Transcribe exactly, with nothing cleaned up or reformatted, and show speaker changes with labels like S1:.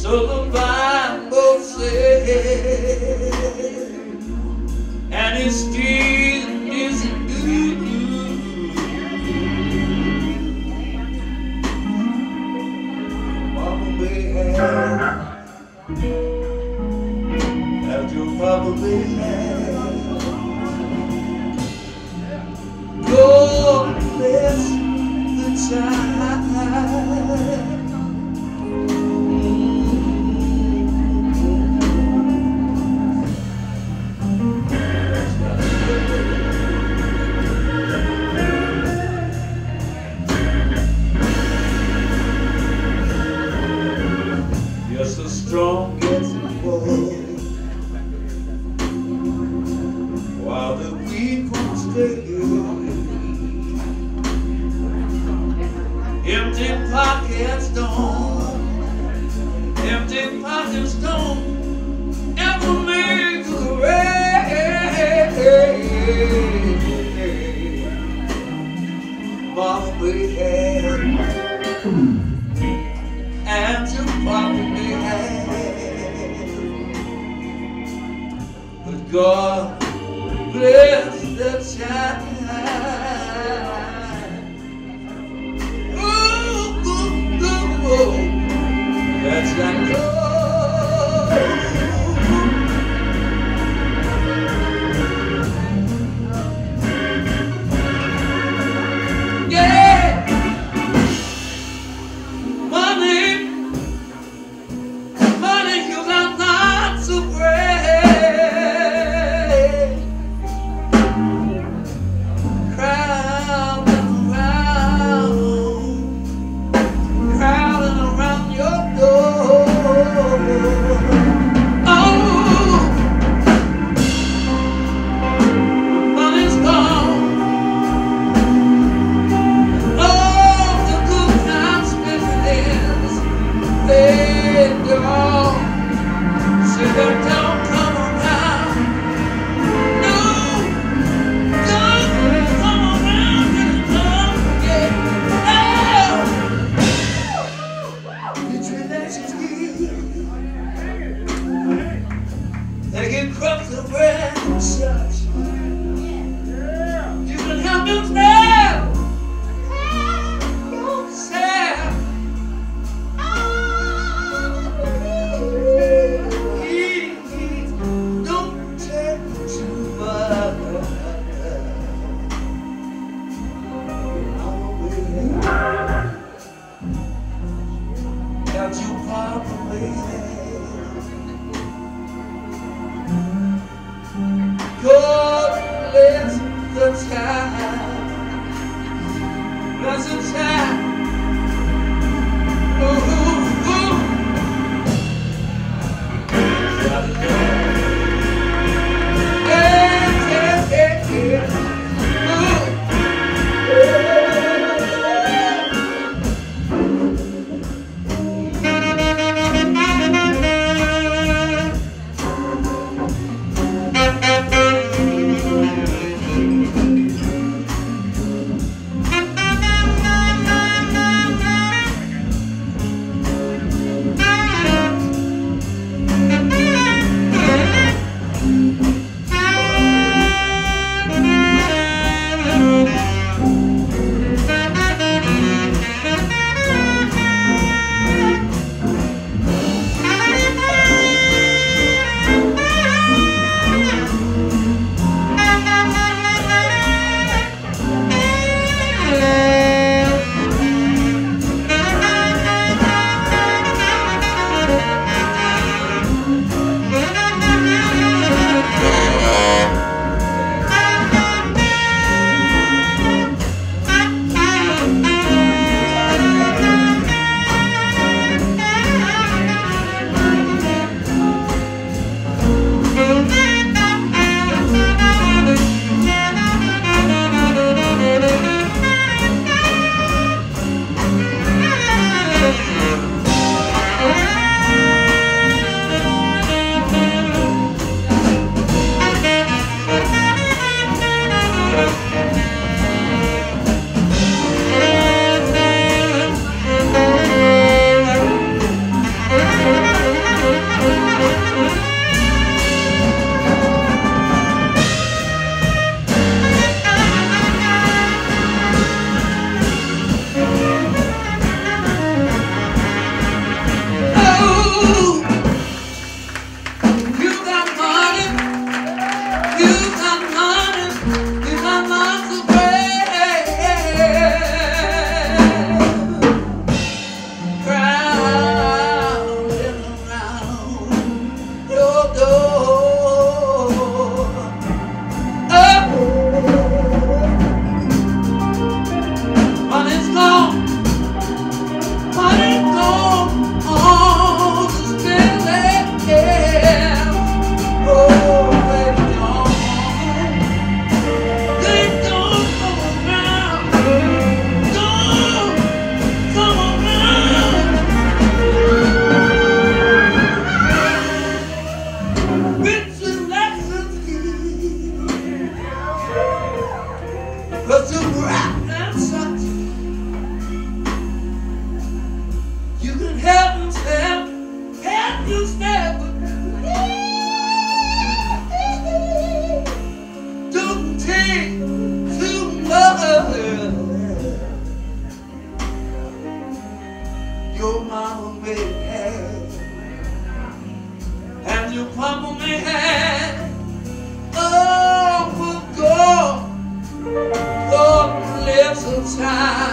S1: So the Bible says, and it still isn't good. Mama may have, as your papa may have. God bless the child. Yes, the strongest boy, while the weak won't stay. Empty pockets don't, empty pockets don't ever make the rain. Mama may have, and your papa may have, but God bless the child. Ooh, ooh, ooh, ooh. That's like God. They can crush the bread and such. You can help them sell. Don't sell. Don't take too much. Got you probably. God bless the child, bless the child. Ooh, ooh, ooh. Yeah, yeah, yeah, yeah. may have, and your papa may have. Oh, but God, God bless a child.